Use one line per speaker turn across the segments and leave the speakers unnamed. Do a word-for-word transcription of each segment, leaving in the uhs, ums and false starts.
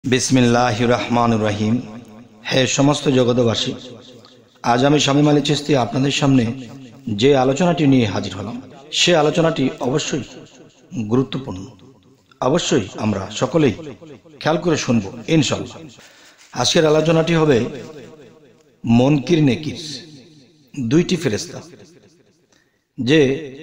बिस्मिल्लाहिर रहमानिर रहीम। हे समस्त जगतबासी, आज आमी शामीम आলী চিশতি আপনাদের সামনে যে আলোচনাটি নিয়ে হাজির হলাম সে আলোচনাটি অবশ্যই গুরুত্বপূর্ণ। অবশ্যই আমরা সকলেই খেয়াল করে শুনব ইনশাআল্লাহ। আজকের আলোচনাটি হবে মুনকির নেকির দুইটি ফেরেশতা। যে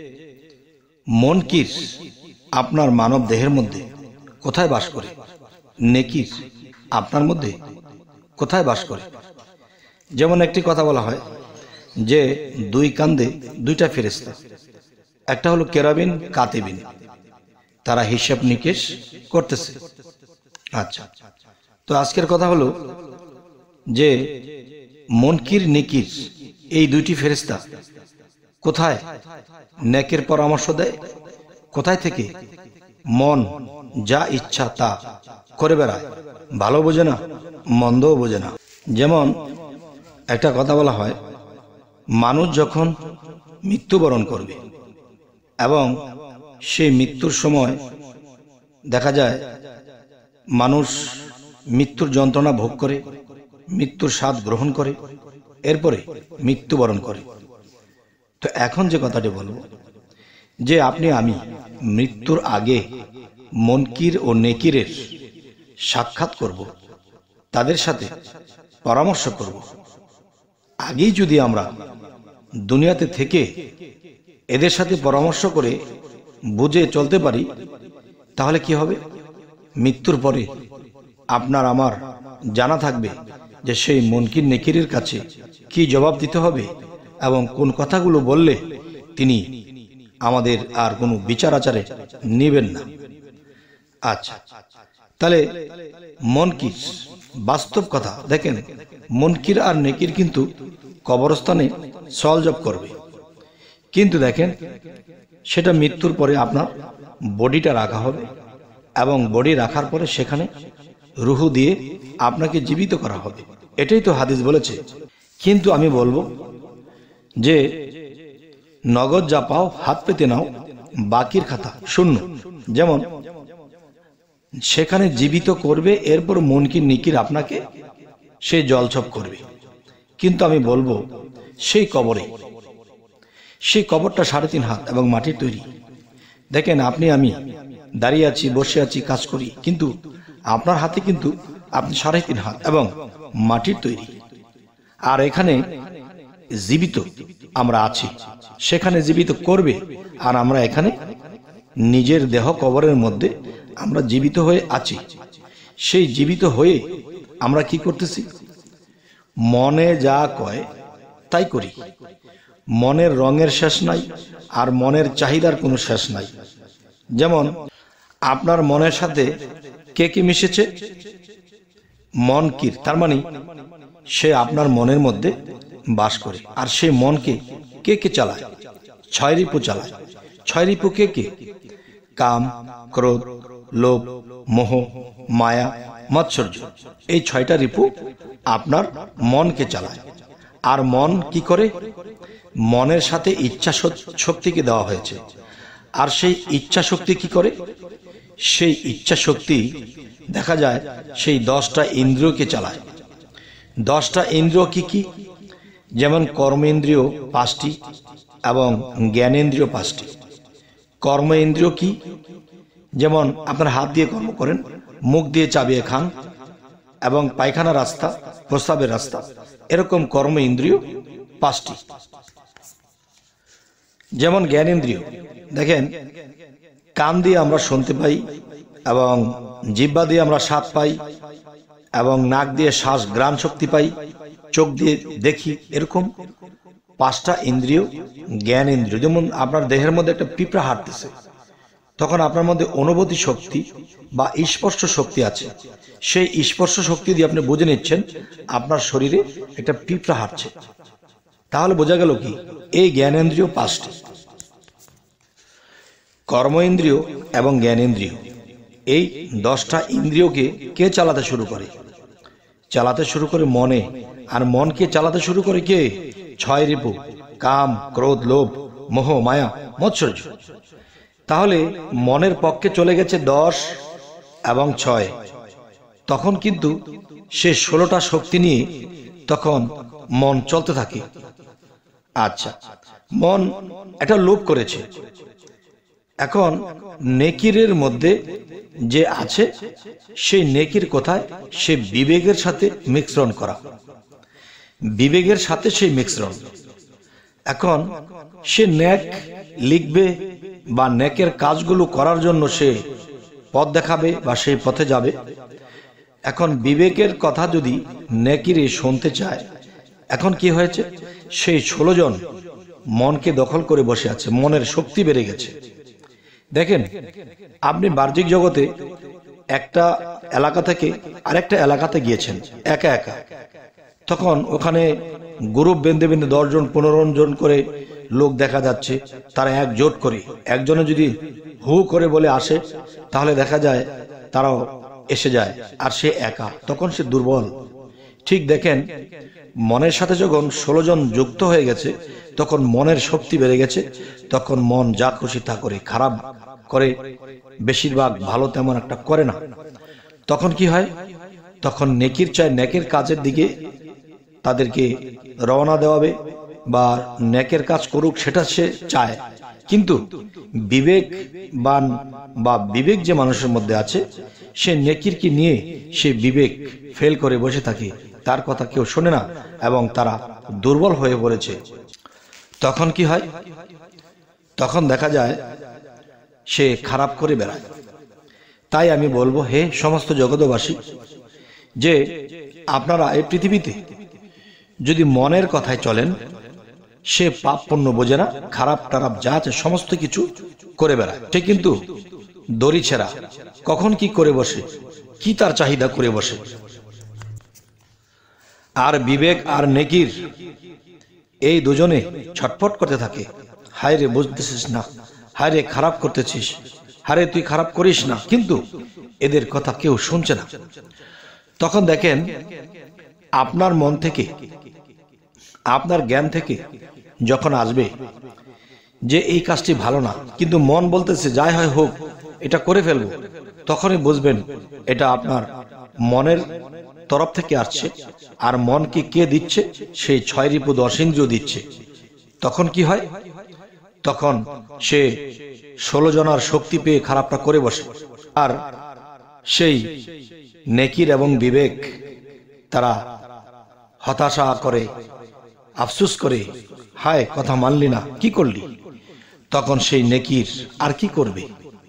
মুনকির আপনার মানব দেহের মধ্যে কোথায় বাস করে, নেকির আপনার মধ্যে কোথায় বাস করে। যেমন একটি কথা বলা হয় যে দুই কান্দে দুইটা ফেরেশতা, একটা হলো কেরাবিন কাতিবিন, তারা হিসাব নিকেশ করতেছে। আচ্ছা, তো আজকের কথা হলো যে মুনকির নেকির এই দুইটি ফেরেশতা কোথায় নেকের পরামর্শ দেয়, কোথায় থেকে মন যা ইচ্ছা তা করে বেড়ায়, ভালো বোঝে না মন্দও বোঝে না। যেমন একটা কথা বলা হয়, মানুষ যখন মৃত্যুবরণ করবে এবং সেই মৃত্যুর সময় দেখা যায় মানুষ মৃত্যুর যন্ত্রণা ভোগ করে, মৃত্যুর স্বাদ গ্রহণ করে, এরপরে মৃত্যুবরণ করে। তো এখন যে কথাটি বলবো যে আপনি আমি মৃত্যুর আগে মুনকির ও নেকিরের সাক্ষাৎ করব, তাদের সাথে পরামর্শ করব। আগেই যদি আমরা দুনিয়াতে থেকে এদের সাথে পরামর্শ করে বুঝে চলতে পারি, তাহলে কি হবে, মৃত্যুর পরে আপনার আমার জানা থাকবে যে সেই মুনকির নেকিরের কাছে কি জবাব দিতে হবে এবং কোন কথাগুলো বললে তিনি আমাদের আর কোনো বিচার আচারে নেবেন না। আচ্ছা, তাহলে মুনকির বাস্তব কথা দেখেন, মুনকির আর নেকির কিন্তু কবরস্থানে সলজব করবে, কিন্তু দেখেন সেটা মৃত্যুর পরে আপনার বডিটা রাখা হবে এবং বডি রাখার পরে সেখানে রুহু দিয়ে আপনাকে জীবিত করা হবে। এটাই তো হাদিস বলেছে। কিন্তু আমি বলবো যে নগদ যা পাও হাত পেতে নাও, বাকির খাতা শূন্য। যেমন সেখানে জীবিত করবে, এরপর মুনকির নেকির আপনাকে সেই জলছপ করবে। কিন্তু আমি বলবো সেই কবরে, সেই কবরটা সাড়ে তিন হাত এবং মাটির তৈরি। দেখেন আপনি আমি দাঁড়িয়ে আছি, বসে আছি, কাজ করি, কিন্তু আপনার হাতে কিন্তু আপনি সাড়ে তিন হাত এবং মাটির তৈরি। আর এখানে জীবিত আমরা আছি, সেখানে জীবিত করবে, আর আমরা এখানে নিজের দেহ কবরের মধ্যে আমরা জীবিত হয়ে আছি। সেই জীবিত হয়ে আমরা কি করতেছি, মনে যা কয় তাই করি। মনের রঙের শেষ নাই, আর মনের চাহিদার কোনো শেষ নাই। যেমন আপনার মনের সাথে কে কি মিশেছে, মুনকির, তার মানে সে আপনার মনের মধ্যে বাস করে। আর সেই মনকে কে কে চালায়, ছয় রিপু চালায়। ছয় রিপু কে কে, কাম, ক্রোধ, লোভ, মোহ, মায়া, মাৎসর্য, এই ছয়টা রিপু আপনার মনকে চালায়। আর মন কি করে, মনের সাথে ইচ্ছা শক্তিকে দেওয়া হয়েছে। আর সেই ইচ্ছা শক্তি কি করে, সেই ইচ্ছা শক্তি দেখা যায় সেই দশটা ইন্দ্রিয়কে চালায়। দশটা ইন্দ্রিয় কি কি, যেমন কর্মেন্দ্রিয় পাঁচটি এবং জ্ঞানেন্দ্রিয় পাঁচটি। কর্ম ইন্দ্রিয় কি, যেমন আপনার হাত দিয়ে কর্ম করেন, মুখ দিয়ে চাবিয়ে খান এবং পায়খানা রাস্তা, প্রস্রাবের রাস্তা, এরকম কর্ম ইন্দ্রিয় পাঁচটি। যেমন জ্ঞানেন্দ্রিয়, দেখেন কান দিয়ে আমরা শুনতে পাই এবং জিহ্বা দিয়ে আমরা স্বাদ পাই এবং নাক দিয়ে শ্বাস ঘ্রাণ শক্তি পাই, চোখ দিয়ে দেখি, এরকম পাঁচটা ইন্দ্রিয় জ্ঞান ইন্দ্রিয়। যেমন আপনার দেহের মধ্যে একটা পিঁপড়া হাঁটতেছে, তখন আপনার মধ্যে অনুভূতি শক্তি বা স্পর্শ শক্তি আছে। সেই স্পর্শ শক্তি দিয়ে আপনি বুঝে নিচ্ছেন আপনার শরীরে একটা পিঁপড়া হাঁটছে। তাহলে বোঝা গেল কি, এই জ্ঞানেন্দ্রিয় পাঁচটি। কর্ম ইন্দ্রিয় এবং জ্ঞানেন্দ্রিয়, এই দশটা ইন্দ্রিয়কে কে চালাতে শুরু করে, চালাতে শুরু করে মনে। আর মনকে চালাতে শুরু করে কে, ছয় রিপু, কাম, ক্রোধ, লোভ, মোহ, মায়া, মাৎসর্য। তাহলে মনের পক্ষে চলে গেছে দশ এবং ছয়, তখন কিন্তু সে ষোলোটা শক্তি নিয়ে তখন মন চলতে থাকে। আচ্ছা, মন একটা লোভ করেছে। এখন নেকিরের মধ্যে যে আছে সেই নেকির কোথায় সে বিবেকের সাথে মিশ্রণ করা, বিবেকের সাথে সেই মিশ্রণ। এখন সে নেক লিখবে বা নেকের কাজগুলো করার জন্য সে পথ দেখাবে বা সেই পথে যাবে। এখন বিবেকের কথা যদি নেকিরে শুনতে চায়, এখন কি হয়েছে, সেই ষোলো জন মনকে দখল করে বসে আছে, মনের শক্তি বেড়ে গেছে। দেখেন, আপনি বাহ্যিক জগতে একটা এলাকা থেকে আরেকটা এলাকাতে গিয়েছেন একা একা, তখন ওখানে গ্রুপ বেঁধে বেঁধে দশজন পনেরো জন করে লোক দেখা যাচ্ছে, তারা একজোট করে একজনে যদি হু করে বলে আসে তাহলে দেখা যায় তারাও এসে যায়, আর সে একা, তখন সে দুর্বল। ঠিক দেখেন, মনের সাথে যখন ষোলো জন যুক্ত হয়ে গেছে তখন মনের শক্তি বেড়ে গেছে, তখন মন যা খুশি তা করে, খারাপ করে বেশিরভাগ, ভালো তেমন একটা করে না। তখন কি হয়, তখন নেকির চায় নেকের কাজের দিকে তাদেরকে রওনা দেওয়াবে বা নেকের কাজ করুক, সেটা সে চায়। কিন্তু বিবেকবান বা বিবেক যে মানুষের মধ্যে আছে, সে নেকির কি নিয়ে সে বিবেক ফেল করে বসে থাকে, তার কথা কেউ শোনে না এবং তারা দুর্বল হয়ে পড়েছে। তখন কি হয়, তখন দেখা যায় সে খারাপ করে বেড়ায়। তাই আমি বলবো, হে সমস্ত জগৎবাসী, যে আপনারা এই পৃথিবীতে যদি মনের কথায় চলেন, সে পাপ পুণ্য বোঝে না, খারাপ টারাপ যা আছে সমস্ত কিছু করে বেড়ায়। সে কিন্তু দড়ি ছেঁড়া, কখন কি করে বসে, কি তার চাহিদা করে বসে। আর বিবেক আর নেকির এই দুজনে ছটফট করতে থাকে, হায় রে বুঝতেছিস না, হায় রে খারাপ করতেছিস, হারে তুই খারাপ করিস না, কিন্তু এদের কথা কেউ শুনছে না। তখন দেখেন, আপনার মন থেকে, আপনার জ্ঞান থেকে যখন আসবে যে এই কাজটি ভালো না, কিন্তু মন বলতেছে যাই হয় হোক এটা করে ফেলবো, তখনই বুঝবেন এটা আপনার মনের তরফ থেকে আসছে। আর মনকে কে দিচ্ছে, সেই ছয় রিপু দশ ইন্দ্রিয় দিচ্ছে। তখন কি হয়, তখন সে ষোলো জনার শক্তি পেয়ে খারাপটা করে বসে। আর সেই নেকির এবং বিবেক তারা হতাশা করে, আফসুস করে, হায় কথা মানলি না, কি করলি। তখন সেই নেকির আর কি করবে,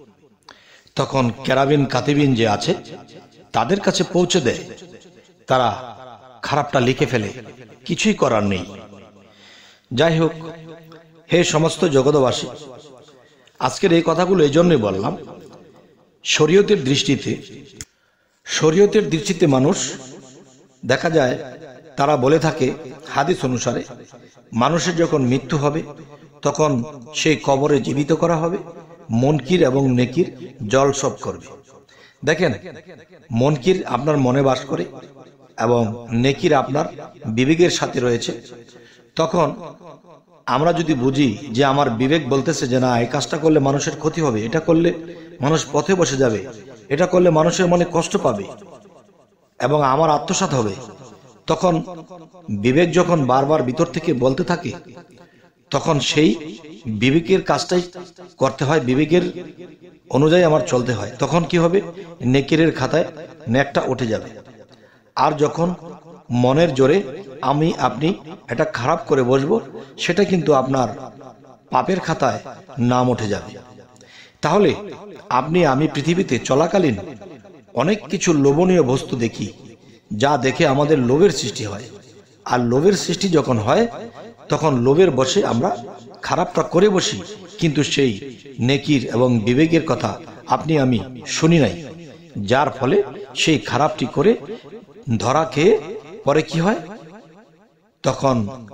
তখন কেরাবিন কাতিবিন যে আছে তাদের কাছে পৌঁছে দেয়, তারা খারাপটা লিখে ফেলে, কিছুই করার নেই। যাই হোক, হে সমস্ত জগৎবাসী, আজকের এই কথাগুলো এই জন্যই বললাম, শরীয়তের দৃষ্টিতে শরীয়তের দৃষ্টিতে মানুষ দেখা যায় তারা বলে থাকে হাদিস অনুসারে, মানুষের যখন মৃত্যু হবে তখন সেই কবরে জীবিত করা হবে, মুনকির এবং নেকির জলসব করবে। দেখেন, মুনকির আপনার মনে বাস করে এবং নেকির আপনার বিবেকের সাথে রয়েছে। তখন আমরা যদি বুঝি যে আমার বিবেক বলতেছে যে না, এই কাজটা করলে মানুষের ক্ষতি হবে, এটা করলে মানুষ পথে বসে যাবে, এটা করলে মানুষের মনে কষ্ট পাবে এবং আমার আত্মসাৎ হবে, তখন বিবেক যখন বারবার ভিতর থেকে বলতে থাকে, তখন সেই বিবেকের কাজটাই করতে হয়, বিবেকের অনুযায়ী আমার চলতে হয়। তখন কি হবে, নেকিরের খাতায় নেকটা উঠে যাবে। আর যখন মনের জোরে আমি আপনি এটা খারাপ করে বসবো, সেটা কিন্তু আপনার পাপের খাতায় নাম উঠে যাবে। তাহলে আপনি আমি পৃথিবীতে চলাকালীন অনেক কিছু লোভনীয় বস্তু দেখি, যা দেখে আমাদের লোভের সৃষ্টি হয়। আর লোভের সৃষ্টি যখন হয়, তখন লোভের বসে আমরা খারাপটা করে বসি, কিন্তু সেই নেকির এবং বিবেকের কথা আপনি আমি শুনি নাই, যার ফলে সেই খারাপটি করে ধরা খেয়ে পরে কি হয়, তখন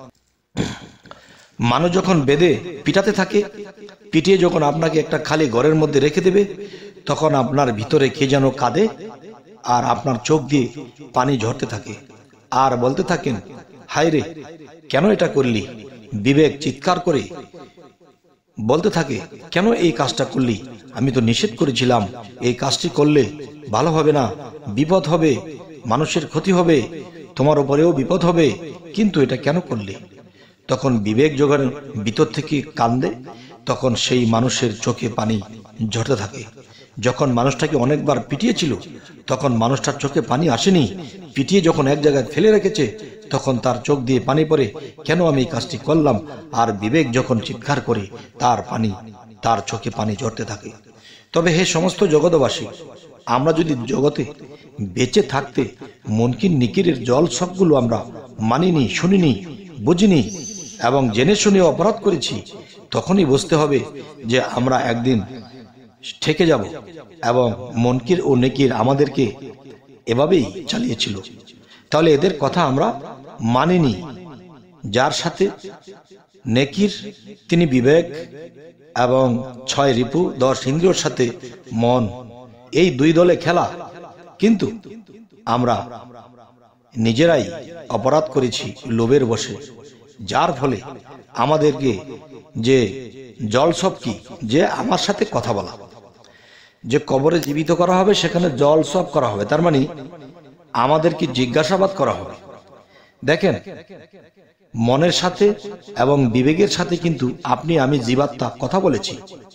মানুষ যখন বেঁধে পিটাতে থাকে, পিটিয়ে যখন আপনাকে একটা খালি ঘরের মধ্যে রেখে দেবে, তখন আপনার ভিতরে কে যেন কাঁদে আর আপনার চোখ দিয়ে পানি ঝরতে থাকে আর বলতে থাকেন, হায় রে কেন এটা করলি। বিবেক চিৎকার করে বলতে থাকে, কেন এই কাজটা করলি? আমি তো নিষেধ করেছিলাম এই কাজটি করলে ভালো হবে না, বিপদ হবে, মানুষের ক্ষতি হবে, তোমার উপরেও বিপদ হবে, কিন্তু এটা কেন করলে? তখন বিবেক যখন ভিতর থেকে কান্দে, তখন সেই মানুষের চোখে পানি ঝরতে থাকে। যখন মানুষটাকে অনেকবার পিটিয়েছিল তখন মানুষটার চোখে পানি আসেনি, পিটিয়ে যখন এক জায়গায় ফেলে রেখেছে তখন তার চোখ দিয়ে পানি পড়ে, কেন আমি এই কাজটি করলাম? আর বিবেক যখন চিৎকার করে তার পানি তার চোখে পানি ঝরতে থাকে। তবে হে সমস্ত জগৎবাসী, আমরা যদি জগতে বেঁচে থাকতে মুনকির নিকিরের জল সবগুলো আমরা মানিনি, শুনিনি, বুঝিনি এবং জেনে শুনে অপরাধ করেছি, তখনই বুঝতে হবে যে আমরা একদিন ঠেকে যাব এবং মুনকির ও নেকির আমাদেরকে এভাবেই চালিয়েছিল। তাহলে এদের কথা আমরা মানিনি। যার সাথে নেকির তিনি বিবেক এবং ছয় রিপু দশ ইন্দ্রিয়র সাথে মন, এই দুই দলে খেলা, কিন্তু আমরা নিজেরাই অপরাধ করেছি লোভের বশে, যার ফলে আমাদেরকে যে জলসব কি, যে আমার সাথে কথা বলা, যে কবরে জীবিত করা হবে সেখানে জলসব করা হবে, তার মানে আমাদেরকে জিজ্ঞাসাবাদ করা হবে। দেখেন, মনের সাথে এবং বিবেকের সাথে কিন্তু আপনি আমি জীবাত্মা কথা বলেছি,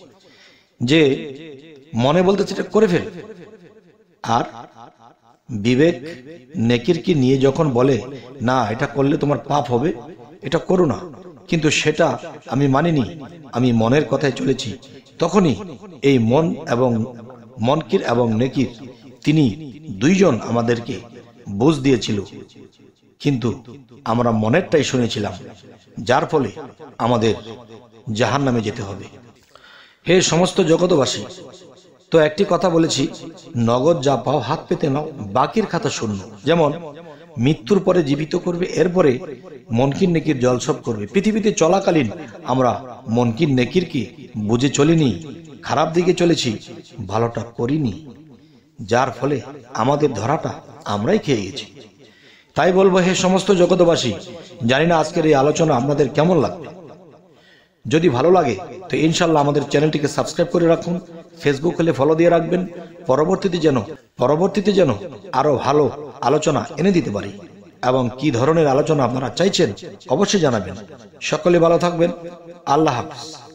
যে মনে বলতেছে এটা করে ফেল, আর বিবেক নেকির কি নিয়ে যখন বলে না এটা করলে তোমার পাপ হবে, এটা করো না, কিন্তু সেটা আমি মানিনি, আমি মনের কথায় চলেছি, তখনই এই মন এবং মনকির এবং নেকির তিনি দুইজন আমাদেরকে বুঝ দিয়েছিল, কিন্তু আমরা মনেরটাই শুনেছিলাম, যার ফলে আমাদের জাহান্নামে যেতে হবে। হে সমস্ত জগৎবাসী, তো একটি কথা বলেছি, নগদ যা পাও হাত পেতে নাও, বাকির খাতা শূন্য। যেমন মৃত্যুর পরে জীবিত করবে, এরপরে মনকির নেকির জলসব করবে। পৃথিবীতে চলাকালীন আমরা মনকির নেকির কি বুঝে চলিনি, খারাপ দিকে চলেছি, ভালোটা করিনি, যার ফলে আমাদের ধরাটা আমরাই খেয়ে গেছি। তাই বলবো, হে সমস্ত জগৎবাসী, জানি না আজকের এই আলোচনা আপনাদের কেমন লাগবে। যদি ভালো লাগে তো ইনশাল্লাহ আমাদের চ্যানেলটিকে সাবস্ক্রাইব করে রাখুন, ফেসবুক হলে ফলো দিয়ে রাখবেন, পরবর্তীতে যেন পরবর্তীতে যেন আরো ভালো আলোচনা এনে দিতে পারি। এবং কি ধরনের আলোচনা আপনারা চাইছেন অবশ্যই জানাবেন। সকলে ভালো থাকবেন। আল্লাহ হাফেজ।